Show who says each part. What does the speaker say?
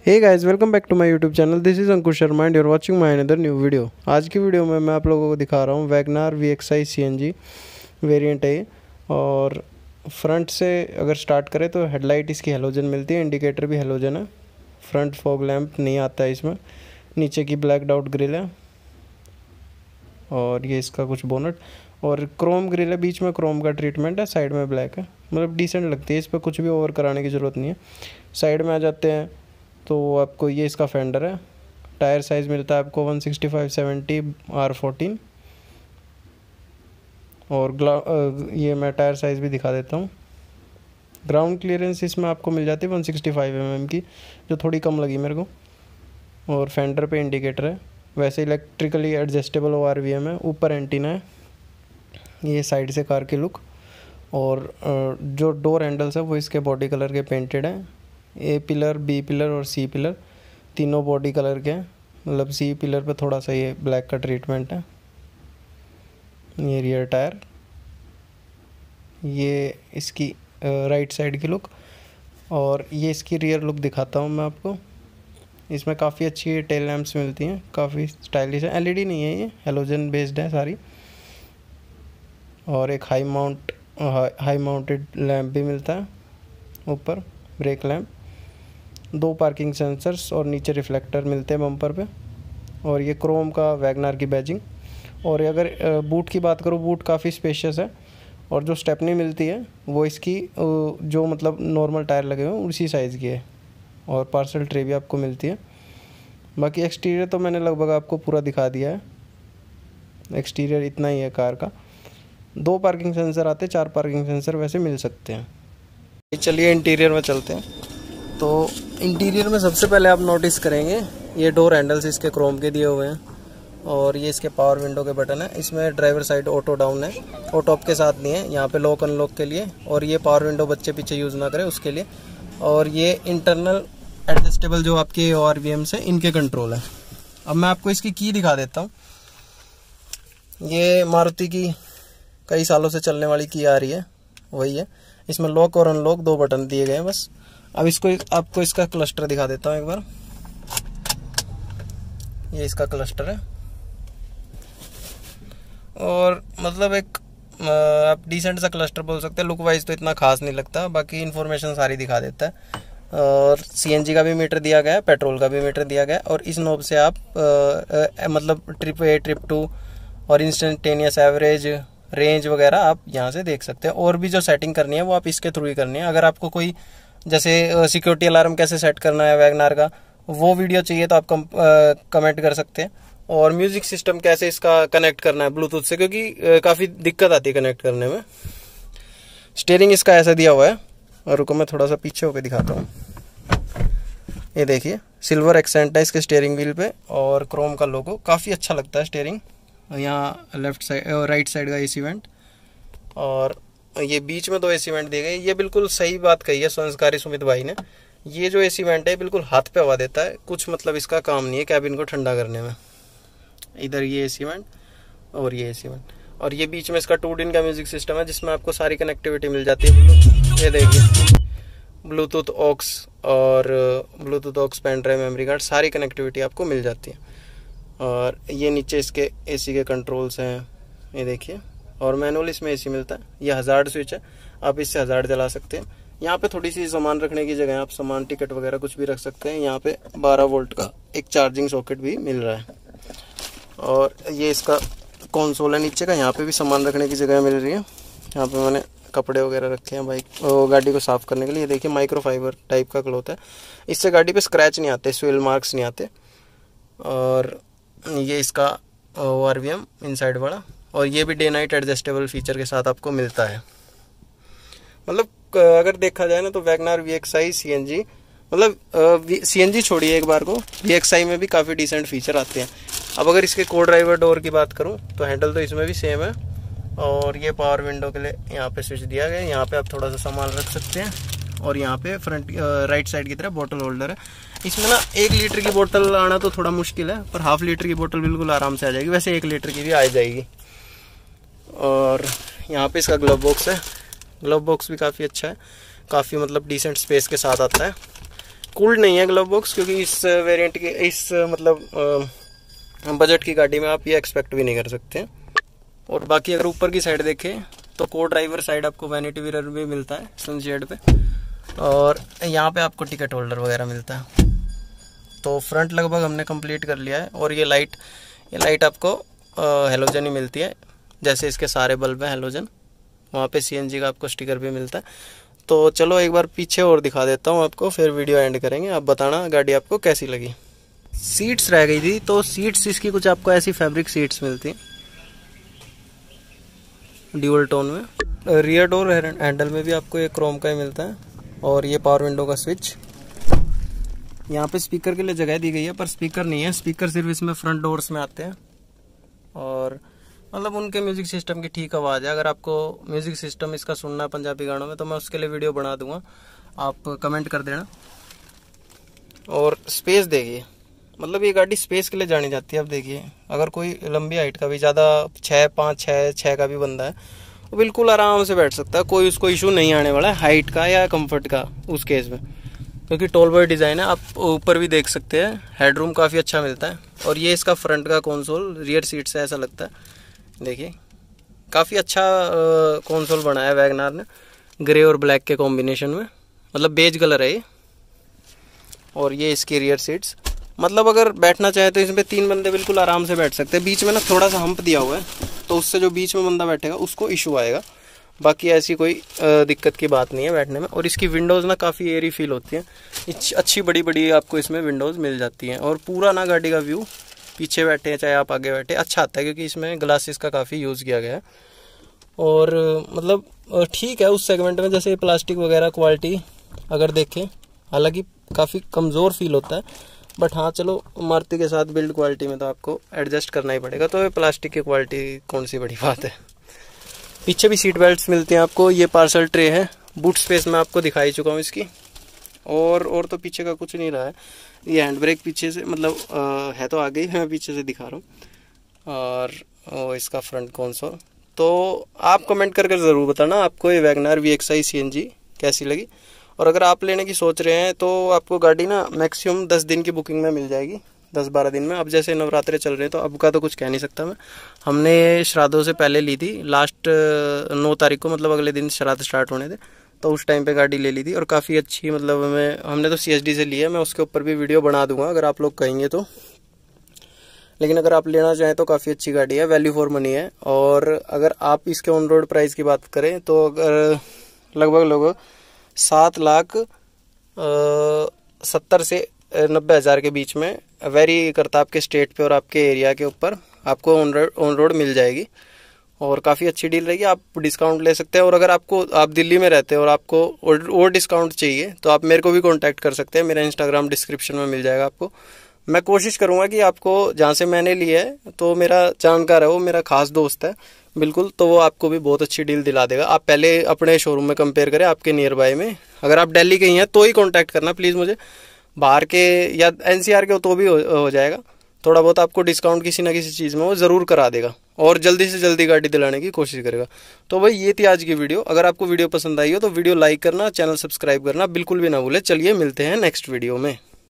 Speaker 1: Hey guys, welcome back to my YouTube channel. This is Ankush Sharma and you are watching my another new video. आज की video में मैं आप लोगों को दिखा रहा हूँ वैगनार VXI CNG वेरिएंट है ये। और फ्रंट से अगर स्टार्ट करें तो हेडलाइट इसकी हेलोजन मिलती है, इंडिकेटर भी हेलोजन है। फ्रंट फॉग लैंप नहीं आता है इसमें। नीचे की ब्लैक आउट ग्रिल है और ये इसका कुछ बोनट और क्रोम ग्रिल है, बीच में क्रोम का ट्रीटमेंट है, साइड में ब्लैक है। मतलब डिसेंट लगती है, इस पर कुछ भी ओवर कराने की ज़रूरत नहीं है। साइड में आ जाते हैं तो आपको ये इसका फेंडर है। टायर साइज़ मिलता है आपको 165/70 R14 और ये मैं टायर साइज़ भी दिखा देता हूँ। ग्राउंड क्लियरेंस इसमें आपको मिल जाती है 165 mm की, जो थोड़ी कम लगी मेरे को। और फेंडर पे इंडिकेटर है, वैसे इलेक्ट्रिकली एडजस्टेबल ORVM है। ऊपर एंटीना है। ये साइड से कार की लुक और जो डोर हैंडल्स है वो इसके बॉडी कलर के पेंटेड हैं। A पिलर, B पिलर और C पिलर तीनों बॉडी कलर के हैं। मतलब C पिलर पे थोड़ा सा ये ब्लैक का ट्रीटमेंट है। ये रियर टायर, ये इसकी राइट साइड की लुक और ये इसकी रियर लुक दिखाता हूँ मैं आपको। इसमें काफ़ी अच्छी टेल लैंप्स मिलती हैं, काफ़ी स्टाइलिश है। LED नहीं है, ये हेलोजन बेस्ड है सारी। और एक हाई माउंटेड लैंप भी मिलता है ऊपर, ब्रेक लैंप। 2 पार्किंग सेंसर्स और नीचे रिफ्लेक्टर मिलते हैं बम्पर पे। और ये क्रोम का वैगनार की बैजिंग। और अगर बूट की बात करूँ, बूट काफ़ी स्पेशियस है। और जो स्टेपनी मिलती है वो इसकी जो मतलब नॉर्मल टायर लगे हुए हैं उसी साइज़ की है। और पार्सल ट्रे भी आपको मिलती है। बाकी एक्सटीरियर तो मैंने लगभग आपको पूरा दिखा दिया है। एक्सटीरियर इतना ही है कार का। 2 पार्किंग सेंसर आते हैं, 4 पार्किंग सेंसर वैसे मिल सकते हैं। चलिए इंटीरियर में चलते हैं। तो इंटीरियर में सबसे पहले आप नोटिस करेंगे ये डोर हैंडल्स इसके क्रोम के दिए हुए हैं और ये इसके पावर विंडो के बटन है। इसमें ड्राइवर साइड ऑटो डाउन है, ऑटो अप के साथ नहीं है। यहाँ पे लॉक अनलॉक के लिए, और ये पावर विंडो बच्चे पीछे यूज़ ना करें उसके लिए। और ये इंटरनल एडजस्टेबल जो आपके ORVM से इनके कंट्रोल है। अब मैं आपको इसकी की दिखा देता हूँ। ये मारुति की कई सालों से चलने वाली की आ रही है, वही है। इसमें लॉक और अनलॉक 2 बटन दिए गए हैं बस। अब आपको इसका क्लस्टर दिखा देता हूँ एक बार। ये इसका क्लस्टर है और मतलब एक आप डिसेंट सा क्लस्टर बोल सकते हैं। लुक वाइज तो इतना खास नहीं लगता, बाकी इन्फॉर्मेशन सारी दिखा देता है। और CNG का भी मीटर दिया गया है, पेट्रोल का भी मीटर दिया गया है। और इस नॉब से आप मतलब ट्रिप A, ट्रिप 2 और इंस्टेंटेनियस एवरेज, रेंज वगैरह आप यहाँ से देख सकते हैं। और भी जो सेटिंग करनी है वो आप इसके थ्रू ही करनी है। अगर आपको कोई जैसे सिक्योरिटी अलार्म कैसे सेट करना है वैगनार का, वो वीडियो चाहिए तो आप कमेंट कर सकते हैं। और म्यूजिक सिस्टम कैसे इसका कनेक्ट करना है ब्लूटूथ से, क्योंकि काफ़ी दिक्कत आती है कनेक्ट करने में। स्टीयरिंग इसका ऐसा दिया हुआ है, और रुको मैं थोड़ा सा पीछे होकर दिखाता हूँ। ये देखिए सिल्वर एक्सेंट है इसके स्टीयरिंग व्हील पे और क्रोम का लोगो, काफ़ी अच्छा लगता है स्टीयरिंग। यहाँ लेफ्ट साइड और राइट साइड का AC वेंट और ये बीच में 2 AC वेंट दिए गए। ये बिल्कुल सही बात कही है संस्कारी सुमित भाई ने। ये जो AC वेंट है बिल्कुल हाथ पे हवा देता है, कुछ मतलब इसका काम नहीं है कैबिन को ठंडा करने में। इधर ये AC वेंट और ये AC वेंट, और ये बीच में इसका 2 DIN का म्यूजिक सिस्टम है जिसमें आपको सारी कनेक्टिविटी मिल जाती है। ये देखिए ब्लूटूथ ऑक्स और Bluetooth aux, pen drive, memory card, सारी कनेक्टिविटी आपको मिल जाती है। और ये नीचे इसके AC के कंट्रोल्स हैं, ये देखिए। और मैनुअल इसमें AC मिलता है। ये हज़ार्ड स्विच है, आप इससे हज़ार्ड जला सकते हैं। यहाँ पे थोड़ी सी सामान रखने की जगह है, आप सामान, टिकट वगैरह कुछ भी रख सकते हैं। यहाँ पे 12 वोल्ट का एक चार्जिंग सॉकेट भी मिल रहा है। और ये इसका कंसोल है नीचे का, यहाँ पे भी सामान रखने की जगह मिल रही है। यहाँ पे मैंने कपड़े वगैरह रखे हैं गाड़ी को साफ़ करने के लिए। देखिए माइक्रो फाइबर टाइप का क्लॉथ है, इससे गाड़ी पे स्क्रैच नहीं आते, स्विल मार्क्स नहीं आते। और ये इसका ORVM इनसाइड वाला, और ये भी डे नाइट एडजस्टेबल फीचर के साथ आपको मिलता है। मतलब अगर देखा जाए ना तो वैगनार VXI CNG, मतलब CNG छोड़िए एक बार को, VXI में भी काफ़ी डिसेंट फीचर आते हैं। अब अगर इसके को ड्राइवर डोर की बात करूं तो हैंडल तो इसमें भी सेम है। और ये पावर विंडो के लिए यहाँ पे स्विच दिया गया है, यहाँ पे आप थोड़ा सा सामान रख सकते हैं। और यहाँ पे फ्रंट राइट साइड की तरफ बोतल होल्डर है। इसमें ना 1 लीटर की बोतल आना तो थोड़ा मुश्किल है, पर ½ लीटर की बोतल बिल्कुल आराम से आ जाएगी। वैसे 1 लीटर की भी आ जाएगी। और यहाँ पे इसका ग्लव बॉक्स है, ग्लव बॉक्स भी काफ़ी अच्छा है, काफ़ी मतलब डिसेंट स्पेस के साथ आता है। कूल्ड नहीं है ग्लव बॉक्स, क्योंकि इस वेरिएंट के इस मतलब बजट की गाड़ी में आप ये एक्सपेक्ट भी नहीं कर सकते हैं। और बाकी अगर ऊपर की साइड देखें तो को ड्राइवर साइड आपको वैनिटी मिरर भी मिलता है सनशेड पे, और यहाँ पे आपको टिकट होल्डर वगैरह मिलता है। तो फ्रंट लगभग हमने कंप्लीट कर लिया है। और ये लाइट आपको हेलोजन ही मिलती है, जैसे इसके सारे बल्ब हैं हेलोजन। वहाँ पे सीएनजी का आपको स्टिकर भी मिलता है। तो चलो एक बार पीछे और दिखा देता हूँ आपको, फिर वीडियो एंड करेंगे। आप बताना गाड़ी आपको कैसी लगी। सीट्स रह गई थी, तो सीट्स इसकी कुछ आपको ऐसी फैब्रिक सीट्स मिलती हैं ड्यूअल टोन में। रियर डोर हैंडल में भी आपको ये क्रोम का ही मिलता है। और ये पावर विंडो का स्विच। यहाँ पे स्पीकर के लिए जगह दी गई है, पर स्पीकर नहीं है, स्पीकर सिर्फ इसमें फ्रंट डोर्स में आते हैं। और मतलब उनके म्यूजिक सिस्टम की ठीक आवाज़ है। अगर आपको म्यूजिक सिस्टम इसका सुनना है पंजाबी गानों में, तो मैं उसके लिए वीडियो बना दूंगा, आप कमेंट कर देना। और स्पेस देखिए, मतलब ये गाड़ी स्पेस के लिए जानी जाती है। अब देखिए, अगर कोई लंबी हाइट का भी, ज़्यादा 6'5", 6 का भी बंदा है, वो बिल्कुल आराम से बैठ सकता है। कोई उसको इशू नहीं आने वाला है हाइट का या कंफर्ट का उस केस में, क्योंकि टॉल बॉय डिज़ाइन है। आप ऊपर भी देख सकते हैं, हेडरूम काफ़ी अच्छा मिलता है। और ये इसका फ्रंट का कंसोल रियर सीट से ऐसा लगता है। देखिए काफ़ी अच्छा कंसोल बनाया है वैगनार ने, ग्रे और ब्लैक के कॉम्बिनेशन में, मतलब बेज कलर है ये। और ये इसकी रियर सीट्स, मतलब अगर बैठना चाहे तो इसमें 3 बंदे बिल्कुल आराम से बैठ सकते हैं। बीच में ना थोड़ा सा हम्प दिया हुआ है, तो उससे जो बीच में बंदा बैठेगा उसको इशू आएगा। बाकी ऐसी कोई दिक्कत की बात नहीं है बैठने में। और इसकी विंडोज़ ना काफ़ी एयरी फील होती हैं, अच्छी बड़ी बड़ी आपको इसमें विंडोज़ मिल जाती हैं। और पूरा ना गाड़ी का व्यू, पीछे बैठे हैं चाहे आप आगे बैठे, अच्छा आता है, क्योंकि इसमें ग्लासेस का काफ़ी यूज़ किया गया है। और मतलब ठीक है उस सेगमेंट में, जैसे प्लास्टिक वगैरह क्वालिटी अगर देखें, हालांकि काफ़ी कमज़ोर फील होता है, बट हाँ चलो मारुति के साथ बिल्ड क्वालिटी में तो आपको एडजस्ट करना ही पड़ेगा। तो प्लास्टिक की क्वालिटी कौन सी बड़ी बात है। पीछे भी सीट बेल्ट्स मिलती हैं आपको। ये पार्सल ट्रे है, बूट स्पेस मैं आपको दिखा ही चुका हूँ इसकी। और तो पीछे का कुछ नहीं रहा है। ये हैंड ब्रेक पीछे से, मतलब है तो आगे ही, मैं पीछे से दिखा रहा हूँ। और इसका फ्रंट कंसोल। तो आप कमेंट करके ज़रूर बताना आपको ये वैगनार VXI CNG कैसी लगी। और अगर आप लेने की सोच रहे हैं तो आपको गाड़ी ना मैक्सिमम 10 दिन की बुकिंग में मिल जाएगी, 10-12 दिन में। अब जैसे नवरात्रे चल रहे हैं तो अब का तो कुछ कह नहीं सकता मैं। हमने श्राद्धों से पहले ली थी, लास्ट 9 तारीख को, मतलब अगले दिन श्राद्ध स्टार्ट होने थे, तो उस टाइम पे गाड़ी ले ली थी। और काफ़ी अच्छी, मतलब हमने तो CSD से ली है। मैं उसके ऊपर भी वीडियो बना दूंगा अगर आप लोग कहेंगे तो। लेकिन अगर आप लेना चाहें तो काफ़ी अच्छी गाड़ी है, वैल्यू फॉर मनी है। और अगर आप इसके ऑन रोड प्राइस की बात करें तो अगर लगभग 7,70,000 से 90,000 के बीच में वेरी करता है आपके स्टेट पे और आपके एरिया के ऊपर, आपको ऑन रोड मिल जाएगी। और काफ़ी अच्छी डील रहेगी, आप डिस्काउंट ले सकते हैं। और अगर आप दिल्ली में रहते हैं और आपको और डिस्काउंट चाहिए तो आप मेरे को भी कांटेक्ट कर सकते हैं। मेरा इंस्टाग्राम डिस्क्रिप्शन में मिल जाएगा आपको। मैं कोशिश करूंगा कि आपको, जहाँ से मैंने लिया है तो मेरा जानकार है, वो मेरा खास दोस्त है बिल्कुल, तो वो आपको भी बहुत अच्छी डील दिला देगा। आप पहले अपने शोरूम में कंपेयर करें आपके नियर बाय में। अगर आप दिल्ली के ही हैं तो ही कांटेक्ट करना प्लीज़ मुझे, बाहर के या NCR के तो भी हो जाएगा। थोड़ा बहुत आपको डिस्काउंट किसी ना किसी चीज़ में वो ज़रूर करा देगा और जल्दी से जल्दी गाड़ी दिलाने की कोशिश करेगा। तो भाई ये थी आज की वीडियो। अगर आपको वीडियो पसंद आई हो तो वीडियो लाइक करना, चैनल सब्सक्राइब करना बिल्कुल भी ना भूले। चलिए मिलते हैं नेक्स्ट वीडियो में।